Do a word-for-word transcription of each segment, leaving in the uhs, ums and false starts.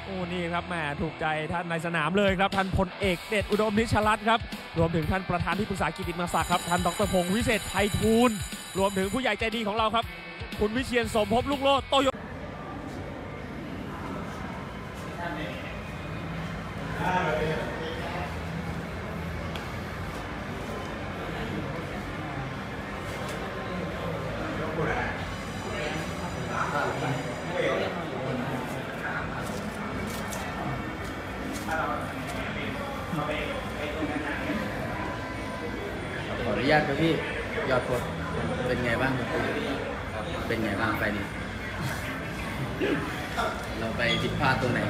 โอ้นี่ครับแหมถูกใจท่านในสนามเลยครับท่านพลเอกเดชอุดมนิชรัตน์ครับรวมถึงท่านประธานที่ปรึกษากิตติมศักดิ์ครับท่านดรพงศ์วิเศษไพฑูรย์รวมถึงผู้ใหญ่ใจดีของเราครับคุณวิเชียรสมภพลูกโลดโตโยขออนุญาตครับพี่ยอดพดเป็นไงบ้างครับเป็นไงบ้างไปนี่เราไปผิดพลาดตรงไหน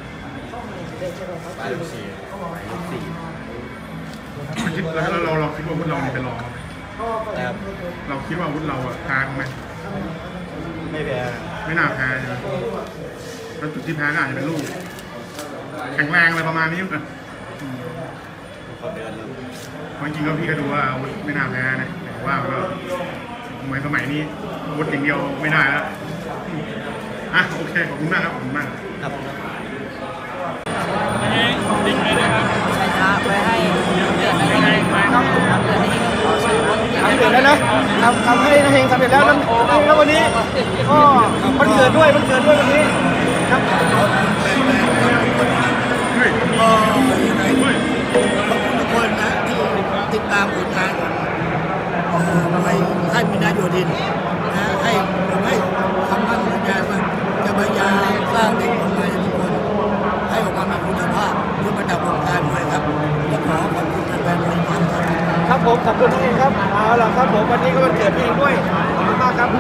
ไปลูกสี่ไปลูกสี่คิดแล้วเราเราคิดว่าวุฒิเราเป็นรองครับเราคิดว่าวุฒิเราอะแพ้ไหมไม่แพ้ไม่น่าแพ้ใช่ไหมแล้วจุดที่แพ้ก็อาจจะเป็นลูกแข็งแรงอะไรประมาณนี้นะเพราะจริงๆก็พี่ก็ดูว่าวุฒิไม่น่าแพ้นะแต่ว่าก็เหมือนสมัยนี้วุฒิอย่างเดียวไม่ได้แล้วอ่ะโอเคขอบคุณมากครับขอบคุณมากครับดิ่งเลยนะครับชัยชนะไปให้เดือนได้ครับเดือนนี้ขอชัยชนะทำเสร็จแล้วนะทำทำให้นาเฮงสำเร็จแล้วแล้วแล้ววันนี้ก็มันเกิดด้วยมันเกิดด้วยวันนี้ครับเฮ้ยก็ยังไงขอบคุณทุกคนนะที่ติดตามผลงานของมวยค่ายมินาโยธินนะให้ผมให้คำมั่นสัญญาว่าจะพยายามสร้างเด็กคนใหม่ทุกคนให้ออกมามีคุณภาพเพื่อประดับวงการมวยครับและขอขอบคุณแฟนๆมวยทุกท่านครับครับผมขอบคุณทุกคนครับเอาล่ะครับผมวันนี้ก็วันเกิดพี่เองด้วยขอบคุณมากครับ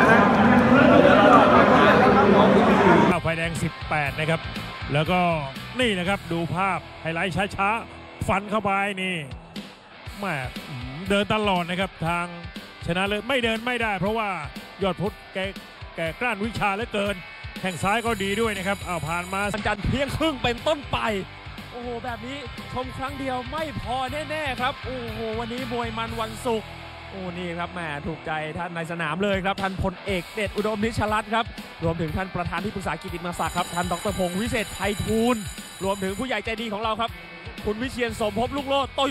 ไฟแดงสิบแปดนะครับแล้วก็นี่นะครับดูภาพไฮไลท์ช้าๆฟันเข้าไปนี่แม่เดินตลอดนะครับทางชนะเลยไม่เดินไม่ได้เพราะว่ายอดพุทธแกแกกล้านวิชาเหลือเกินแข้งซ้ายก็ดีด้วยนะครับเอาผ่านมาสัญจันเพียงครึ่งเป็นต้นไปโอ้โหแบบนี้ชมครั้งเดียวไม่พอแน่ๆครับโอ้โหวันนี้มวยมันวันศุกร์โอ้นี่ครับแหมถูกใจท่านในสนามเลยครับท่านพลเอกเดชอุดมนิชรัตน์ครับรวมถึงท่านประธานที่ปรึกษากิตติมศักดิ์ครับท่านดรพงศ์วิเศษไพฑูรย์รวมถึงผู้ใหญ่ใจดีของเราครับคุณวิเชียรสมภพลูกโลดโต